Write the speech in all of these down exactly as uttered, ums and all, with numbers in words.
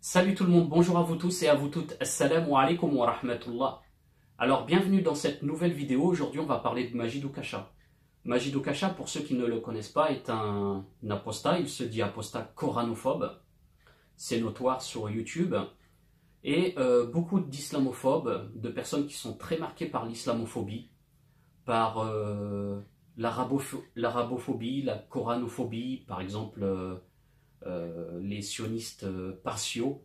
Salut tout le monde, bonjour à vous tous et à vous toutes. Assalamu alaikum wa rahmatullah. Alors bienvenue dans cette nouvelle vidéo. Aujourd'hui on va parler de Majid Oukasha. Majid Oukasha, pour ceux qui ne le connaissent pas, est un, un apostat. Il se dit apostat coranophobe. C'est notoire sur YouTube. Et euh, beaucoup d'islamophobes, de personnes qui sont très marquées par l'islamophobie, par euh, l'arabophobie, la coranophobie, par exemple euh, euh, les sionistes euh, partiaux,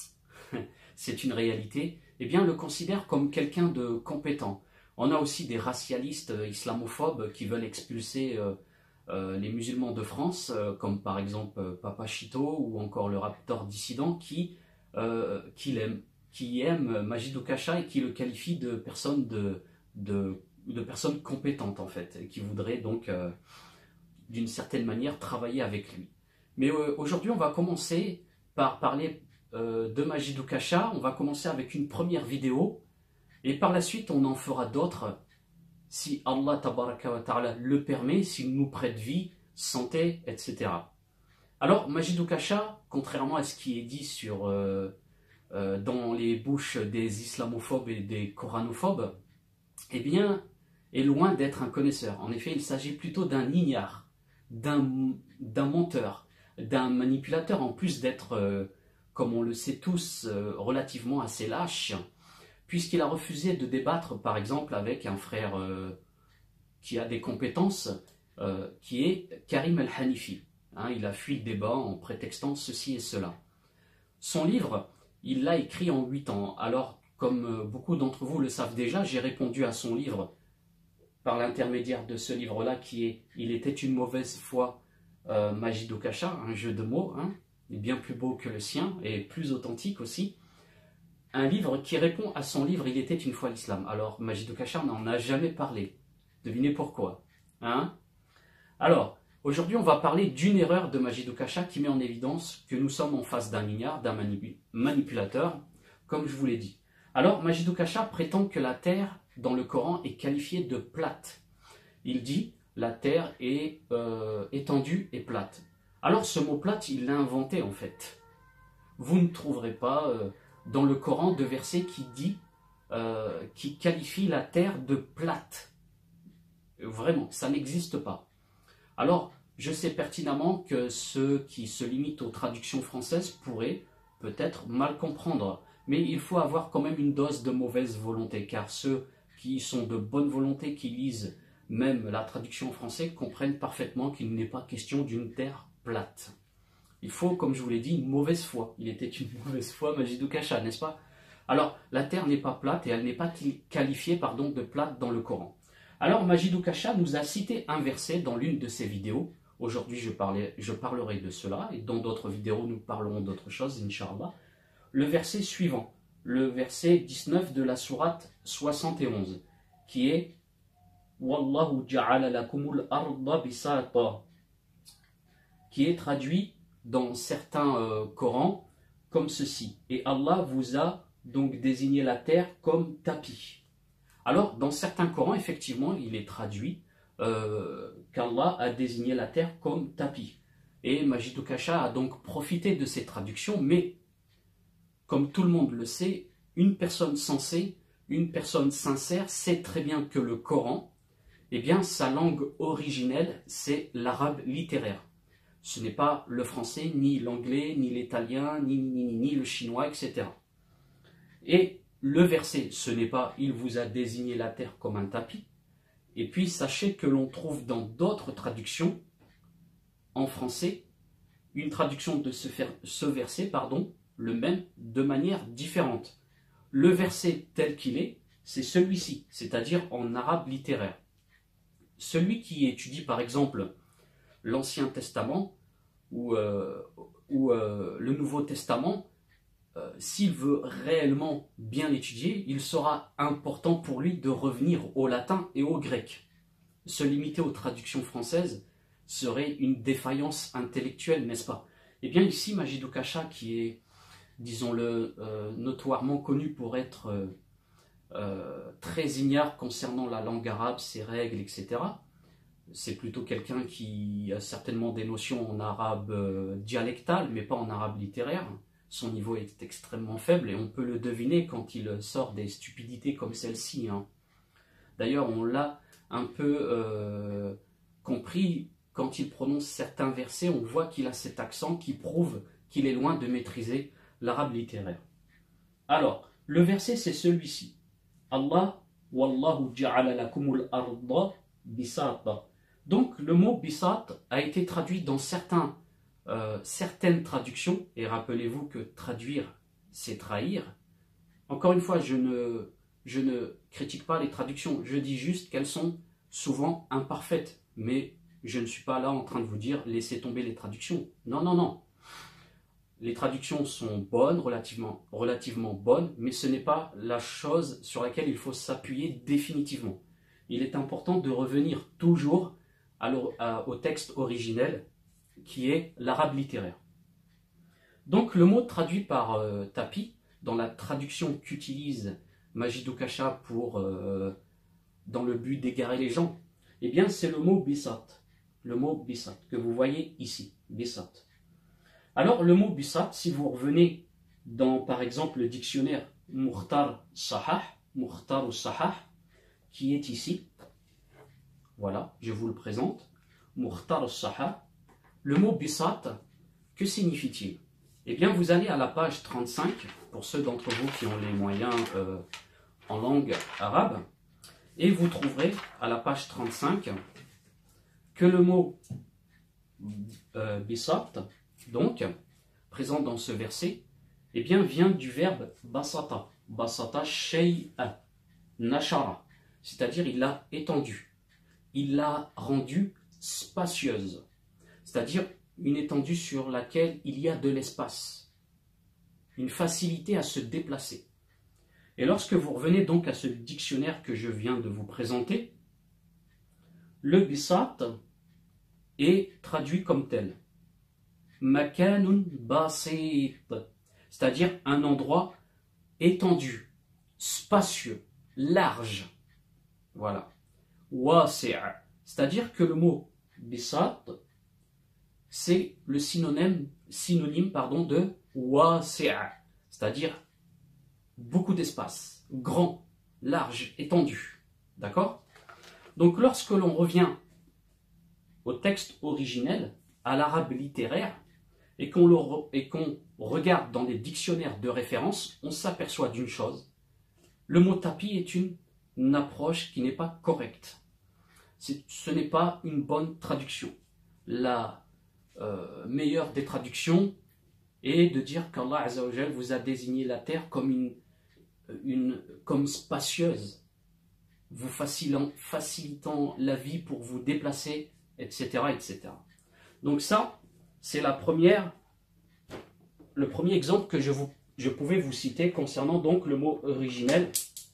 c'est une réalité, eh bien le considèrent comme quelqu'un de compétent. On a aussi des racialistes euh, islamophobes qui veulent expulser euh, euh, les musulmans de France, euh, comme par exemple euh, Papa Chito ou encore le Raptor dissident qui, euh, qui l'aime, qui aime Majid Oukasha et qui le qualifie de personne de, de, de personne compétente en fait, et qui voudrait donc euh, d'une certaine manière travailler avec lui. Mais euh, aujourd'hui on va commencer par parler euh, de Majid Oukasha. On va commencer avec une première vidéo et par la suite on en fera d'autres si Allah tabaraka wa ta'ala le permet, s'il nous prête vie, santé, et cetera. Alors Majid Oukasha, contrairement à ce qui est dit sur, euh, euh, dans les bouches des islamophobes et des coranophobes, eh bien, est loin d'être un connaisseur. En effet, il s'agit plutôt d'un ignare, d'un d'un menteur, d'un manipulateur, en plus d'être, euh, comme on le sait tous, euh, relativement assez lâche, puisqu'il a refusé de débattre, par exemple, avec un frère euh, qui a des compétences, euh, qui est Karim El-Hanifi. Hein, il a fui le débat en prétextant ceci et cela. Son livre, il l'a écrit en huit ans. Alors, comme beaucoup d'entre vous le savent déjà, j'ai répondu à son livre par l'intermédiaire de ce livre-là qui est « Il était une mauvaise foi, euh, Majid Oukasha », un jeu de mots, hein, bien plus beau que le sien et plus authentique aussi. Un livre qui répond à son livre « Il était une fois l'islam ». Alors, Majid Oukasha n'en a jamais parlé. Devinez pourquoi, hein? Alors, aujourd'hui, on va parler d'une erreur de Majid Oukasha qui met en évidence que nous sommes en face d'un ignare, d'un manip manipulateur, comme je vous l'ai dit. Alors, Majid Oukasha prétend que la terre, dans le Coran, est qualifiée de plate. Il dit « la terre est euh, étendue et plate ». Alors, ce mot plate, il l'a inventé en fait. Vous ne trouverez pas euh, dans le Coran de verset qui dit, euh, qui qualifie la terre de plate. Vraiment, ça n'existe pas. Alors, je sais pertinemment que ceux qui se limitent aux traductions françaises pourraient peut-être mal comprendre, mais il faut avoir quand même une dose de mauvaise volonté, car ceux qui sont de bonne volonté, qui lisent même la traduction en français, comprennent parfaitement qu'il n'est pas question d'une terre plate. Il faut, comme je vous l'ai dit, une mauvaise foi. Il était une mauvaise foi, Majid Oukasha, n'est-ce pas? Alors, la terre n'est pas plate et elle n'est pas qualifiée pardon, de plate dans le Coran. Alors, Majid Oukasha nous a cité un verset dans l'une de ses vidéos. Aujourd'hui, je, je parlerai de cela, et dans d'autres vidéos, nous parlerons d'autres choses, Inch'Allah. Le verset suivant, le verset dix-neuf de la sourate soixante et onze, qui est « Wallahu ja'ala lakumul arda bisata », qui est traduit dans certains euh, Corans comme ceci. « Et Allah vous a donc désigné la terre comme tapis ». Alors, dans certains Corans, effectivement, il est traduit euh, qu'Allah a désigné la terre comme tapis. Et Majid Oukasha a donc profité de ces traductions, mais comme tout le monde le sait, une personne sensée, une personne sincère sait très bien que le Coran, eh bien, sa langue originelle, c'est l'arabe littéraire. Ce n'est pas le français, ni l'anglais, ni l'italien, ni, ni, ni, ni le chinois, et cetera. Et le verset, ce n'est pas « il vous a désigné la terre comme un tapis ». Et puis, sachez que l'on trouve dans d'autres traductions, en français, une traduction de ce, ce verset, pardon, le même, de manière différente. Le verset tel qu'il est, c'est celui-ci, c'est-à-dire en arabe littéraire. Celui qui étudie, par exemple, l'Ancien Testament ou, euh, ou euh, le Nouveau Testament, Euh, s'il veut réellement bien l'étudier, il sera important pour lui de revenir au latin et au grec. Se limiter aux traductions françaises serait une défaillance intellectuelle, n'est-ce pas? Eh bien ici, Majid Oukasha, qui est, disons-le, euh, notoirement connu pour être euh, euh, très ignare concernant la langue arabe, ses règles, et cetera. C'est plutôt quelqu'un qui a certainement des notions en arabe euh, dialectal, mais pas en arabe littéraire. son niveau est extrêmement faible et on peut le deviner quand il sort des stupidités comme celle-ci. Hein. D'ailleurs, on l'a un peu euh, compris quand il prononce certains versets, on voit qu'il a cet accent qui prouve qu'il est loin de maîtriser l'arabe littéraire. Alors, le verset c'est celui-ci. Allah, wallahu ja'ala lakumul arda bisata. Donc, le mot bisat a été traduit dans certains, euh, certaines traductions, et rappelez-vous que traduire, c'est trahir. Encore une fois, je ne, je ne critique pas les traductions, je dis juste qu'elles sont souvent imparfaites, mais je ne suis pas là en train de vous dire laissez tomber les traductions. Non, non, non. Les traductions sont bonnes, relativement, relativement bonnes, mais ce n'est pas la chose sur laquelle il faut s'appuyer définitivement. Il est important de revenir toujours à à, au texte originel qui est l'arabe littéraire. Donc le mot traduit par euh, tapis, dans la traduction qu'utilise Majidou Kasha pour, euh, dans le but d'égarer les gens, eh bien c'est le mot bisat. Le mot bisat que vous voyez ici, bisat. Alors le mot bisat, si vous revenez dans par exemple le dictionnaire Mukhtar Sahah, Mukhtar ou Sahah, qui est ici, voilà, je vous le présente, Mukhtar Sahah, le mot bisat, que signifie-t-il? Eh bien vous allez à la page trente-cinq, pour ceux d'entre vous qui ont les moyens euh, en langue arabe, et vous trouverez à la page trente-cinq que le mot euh, bisat, donc, présent dans ce verset, eh bien, vient du verbe basata. Basata shay'a, nashara. C'est-à-dire, il l'a étendu. Il l'a rendue spacieuse. C'est-à-dire, une étendue sur laquelle il y a de l'espace. Une facilité à se déplacer. Et lorsque vous revenez donc à ce dictionnaire que je viens de vous présenter, le bisat est traduit comme tel. Makanun basit, c'est-à-dire un endroit étendu, spacieux, large. Voilà. Wasi'a, c'est-à-dire que le mot bisat, c'est le synonyme, synonyme pardon, de wasi'a, c'est-à-dire beaucoup d'espace, grand, large, étendu. D'accord? Donc lorsque l'on revient au texte originel, à l'arabe littéraire, et qu'on re, et qu'on regarde dans les dictionnaires de référence, on s'aperçoit d'une chose. Le mot tapis est une, une approche qui n'est pas correcte. Ce n'est pas une bonne traduction. La euh, meilleure des traductions est de dire qu'Allah Azza wa Jal vous a désigné la terre comme, une, une, comme spacieuse, vous facilitant, facilitant la vie pour vous déplacer, et cetera, et cetera. Donc ça, c'est la première, le premier exemple que je, vous, je pouvais vous citer concernant donc le mot originel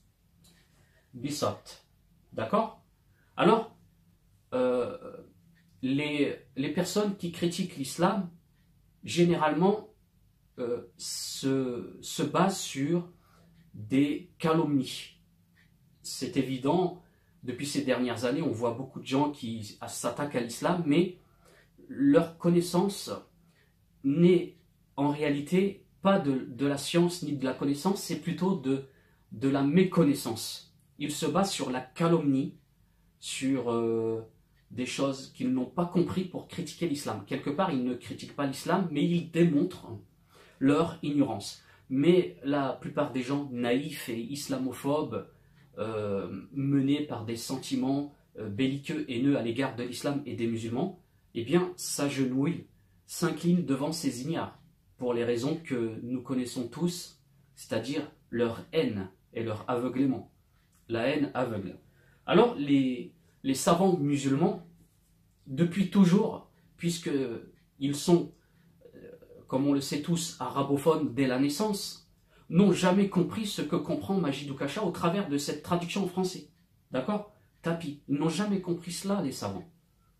bisat. D'accord? Alors, euh, les, les personnes qui critiquent l'islam, généralement, euh, se, se basent sur des calomnies. C'est évident, depuis ces dernières années, on voit beaucoup de gens qui s'attaquent à l'islam, mais leur connaissance n'est en réalité pas de, de la science ni de la connaissance, c'est plutôt de, de la méconnaissance. Ils se basent sur la calomnie, sur euh, des choses qu'ils n'ont pas compris pour critiquer l'islam. Quelque part, ils ne critiquent pas l'islam, mais ils démontrent leur ignorance. Mais la plupart des gens naïfs et islamophobes, euh, menés par des sentiments euh, belliqueux, haineux à l'égard de l'islam et des musulmans, eh bien, s'agenouillent, s'inclinent devant ces ignares, pour les raisons que nous connaissons tous, c'est-à-dire leur haine et leur aveuglement. La haine aveugle. Alors, les, les savants musulmans, depuis toujours, puisqu'ils sont, comme on le sait tous, arabophones dès la naissance, n'ont jamais compris ce que comprend Majidou Kasha au travers de cette traduction en français. D'accord? Tapis. Ils n'ont jamais compris cela, les savants.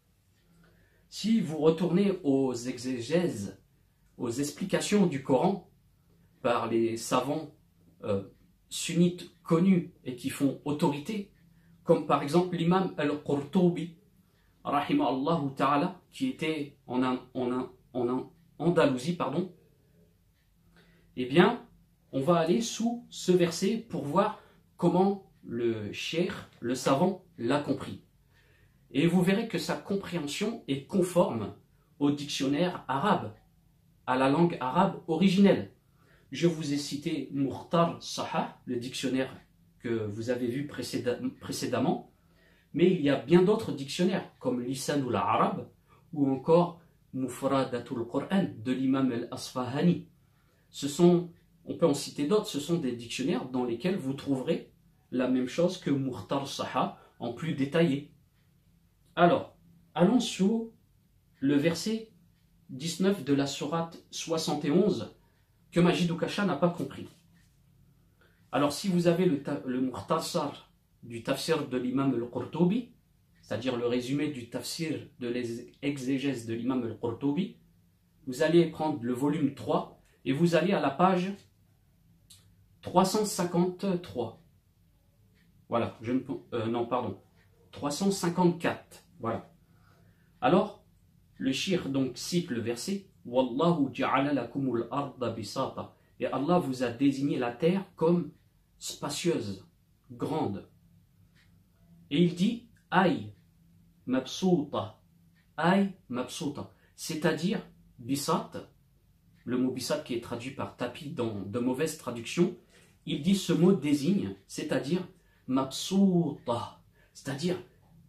Si vous retournez aux exégèses, aux explications du Coran par les savants euh, sunnites connus et qui font autorité, comme par exemple l'imam al-Qurtubi, rahimahullah ta'ala, qui était en, en, en, en Andalousie, pardon, Eh bien, on va aller sous ce verset pour voir comment le cheikh, le savant, l'a compris. Et vous verrez que sa compréhension est conforme au dictionnaire arabe, à la langue arabe originelle. Je vous ai cité Mukhtar Sahah, le dictionnaire que vous avez vu précédemment, mais il y a bien d'autres dictionnaires, comme Lisanul Arab, ou encore Mufradatul Qur'an de l'imam al-Asfahani. Ce sont, on peut en citer d'autres, ce sont des dictionnaires dans lesquels vous trouverez la même chose que Mukhtar Sahah en plus détaillé. Alors, allons sur le verset dix-neuf de la sourate soixante et onze que Majid Oukasha n'a pas compris. Alors, si vous avez le, le Mukhtasar du tafsir de l'imam al-Qurtubi, c'est-à-dire le résumé du tafsir de l'exégèse de l'imam al-Qurtubi, vous allez prendre le volume trois et vous allez à la page trois cent cinquante-trois. Voilà, je ne peux, euh, non, pardon, trois cent cinquante-quatre. Voilà. Alors, le cheikh donc cite le verset Wallahu ja'ala lakumul arda bisata. Et Allah vous a désigné la terre comme spacieuse, grande. Et il dit Aï mabsouta. Aï mabsouta. C'est-à-dire, bisat, le mot bisat qui est traduit par tapis dans de mauvaises traductions, il dit ce mot désigne, c'est-à-dire mabsouta, c'est-à-dire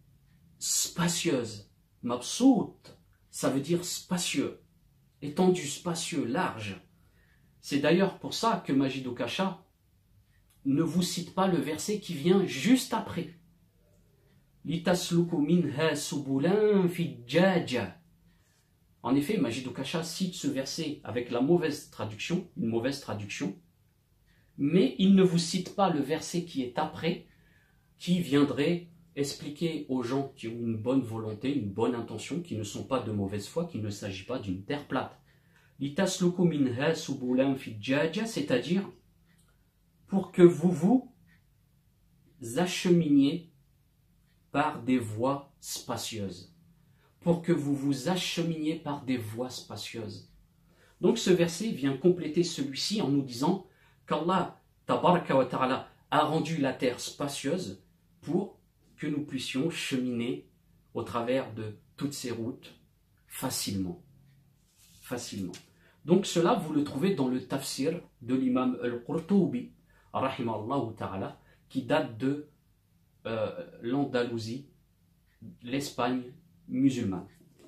spacieuse. Mabsout, ça veut dire spacieux, étendu, spacieux, large. C'est d'ailleurs pour ça que Majid Oukasha ne vous cite pas le verset qui vient juste après. Litasluku minha subulan fijjaja. En effet, Majid Oukasha cite ce verset avec la mauvaise traduction, une mauvaise traduction, mais il ne vous cite pas le verset qui est après, qui viendrait expliquer aux gens qui ont une bonne volonté, une bonne intention, qui ne sont pas de mauvaise foi, qu'il ne s'agit pas d'une terre plate. Litasluku minha subulan fijjaja, c'est-à-dire pour que vous vous acheminiez par des voies spacieuses. Pour que vous vous acheminiez par des voies spacieuses. Donc ce verset vient compléter celui-ci en nous disant qu'Allah tabaraka wa ta'ala a rendu la terre spacieuse pour que nous puissions cheminer au travers de toutes ces routes facilement. Facilement. Donc cela, vous le trouvez dans le tafsir de l'imam al-Qurtubi, rahimallahu ta'ala, qui date de euh, l'Andalousie, l'Espagne musulmane.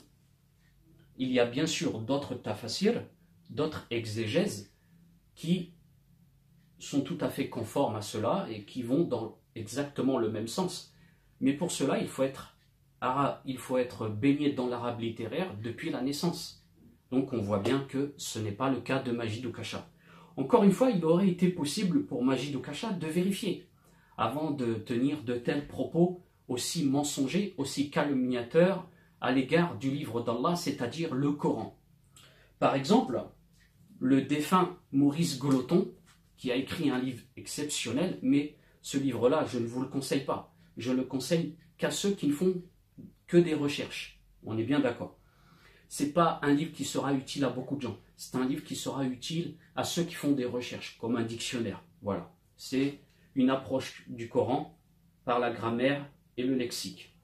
Il y a bien sûr d'autres tafsirs, d'autres exégèses qui sont tout à fait conformes à cela et qui vont dans exactement le même sens. Mais pour cela, il faut être, arabe, il faut être baigné dans l'arabe littéraire depuis la naissance. Donc on voit bien que ce n'est pas le cas de Majid Oukasha. Encore une fois, il aurait été possible pour Majid Oukasha de vérifier avant de tenir de tels propos aussi mensongers, aussi calomniateurs à l'égard du livre d'Allah, c'est-à-dire le Coran. Par exemple, le défunt Maurice Goloton, qui a écrit un livre exceptionnel, mais ce livre-là, je ne vous le conseille pas. Je le conseille qu'à ceux qui ne font que des recherches. On est bien d'accord. Ce n'est pas un livre qui sera utile à beaucoup de gens. C'est un livre qui sera utile à ceux qui font des recherches, comme un dictionnaire. Voilà. C'est une approche du Coran par la grammaire et le lexique.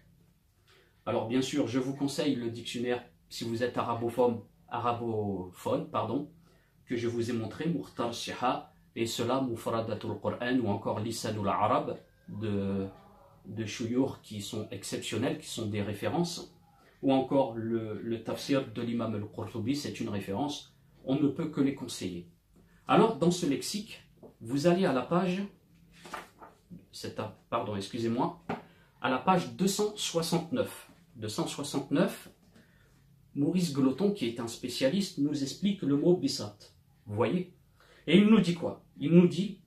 Alors bien sûr, je vous conseille le dictionnaire, si vous êtes arabophone, arabophone pardon, que je vous ai montré, Mukhtar Sahah, et cela, Mufradatul Qur'an, ou encore Lisanul Arab, de, de Shuyur, qui sont exceptionnels, qui sont des références, ou encore le, le tafsir de l'imam al-Qurtubi, c'est une référence, on ne peut que les conseiller. Alors, dans ce lexique, vous allez à la page, pardon, excusez-moi, à la page deux cent soixante-neuf. deux cent soixante-neuf, Maurice Goloton, qui est un spécialiste, nous explique le mot bisat. Vous voyez? Et il nous dit quoi? Il nous dit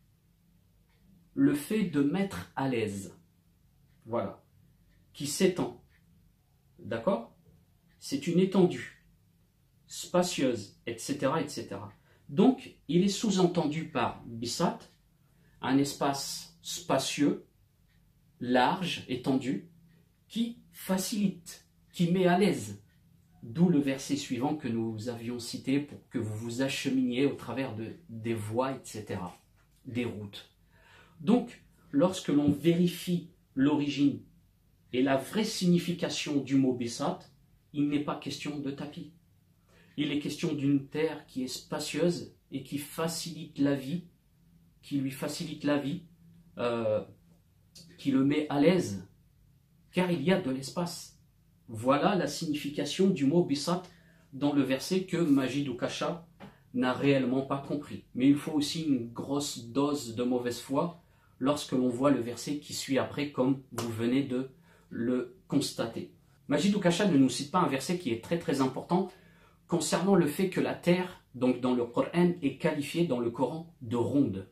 le fait de mettre à l'aise, voilà, qui s'étend, d'accord? C'est une étendue, spacieuse, et cetera, et cetera. Donc, il est sous-entendu par bisat, un espace spacieux, large, étendu, qui facilite, qui met à l'aise. D'où le verset suivant que nous avions cité pour que vous vous acheminiez au travers de, des voies, et cetera, des routes. Donc, lorsque l'on vérifie l'origine et la vraie signification du mot Bisat, il n'est pas question de tapis. Il est question d'une terre qui est spacieuse et qui facilite la vie, qui lui facilite la vie, euh, qui le met à l'aise, car il y a de l'espace. Voilà la signification du mot Bisat dans le verset que Majid Oukasha n'a réellement pas compris. Mais il faut aussi une grosse dose de mauvaise foi lorsque l'on voit le verset qui suit après, comme vous venez de le constater. Majid Oukasha ne nous cite pas un verset qui est très très important concernant le fait que la terre, donc dans le Coran, est qualifiée dans le Coran de ronde.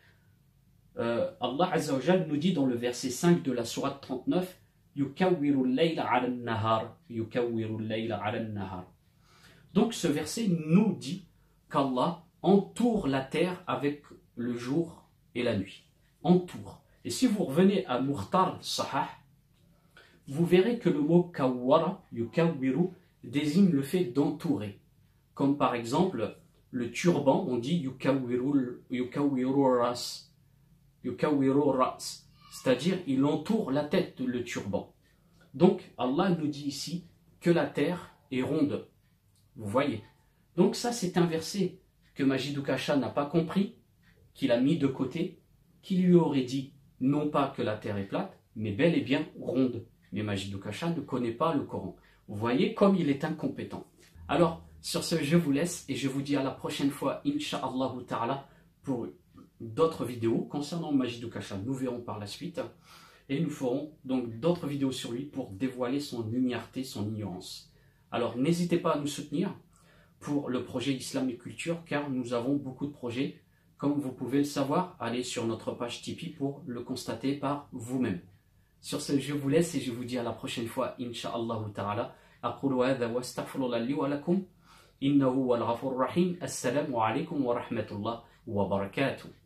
Euh, Allah Azza wa Jal nous dit dans le verset cinq de la sourate trente-neuf, Yukawwiru al-layla ala an-nahar, Yukawwiru al-layla ala an-nahar. Donc ce verset nous dit qu'Allah entoure la terre avec le jour et la nuit. Entoure. Et si vous revenez à Mukhtar Sahah, vous verrez que le mot kawwara, yukawwiru, désigne le fait d'entourer. Comme par exemple, le turban, on dit yukawwiru, yukawwiru ras, yukawwiru ras, c'est-à-dire il entoure la tête, le turban. Donc Allah nous dit ici que la terre est ronde. Vous voyez. Donc ça c'est un verset que Majid Oukasha n'a pas compris, qu'il a mis de côté, qui lui aurait dit non pas que la terre est plate, mais bel et bien ronde. Mais Majid Oukasha ne connaît pas le Coran. Vous voyez comme il est incompétent. Alors, sur ce, je vous laisse et je vous dis à la prochaine fois, Inch'Allah ta'ala, pour d'autres vidéos concernant Majid Oukasha. Nous verrons par la suite. Et nous ferons donc d'autres vidéos sur lui pour dévoiler son ignorité, son ignorance. Alors, n'hésitez pas à nous soutenir pour le projet Islam et Culture, car nous avons beaucoup de projets. Comme vous pouvez le savoir, allez sur notre page Tipeee pour le constater par vous-même. Sur ce, je vous laisse et je vous dis à la prochaine fois, Inch'Allah ta'ala. أقول هذا واستغفر الله لي ولكم إنه هو الغفور الرحيم. السلام عليكم ورحمة الله وبركاته.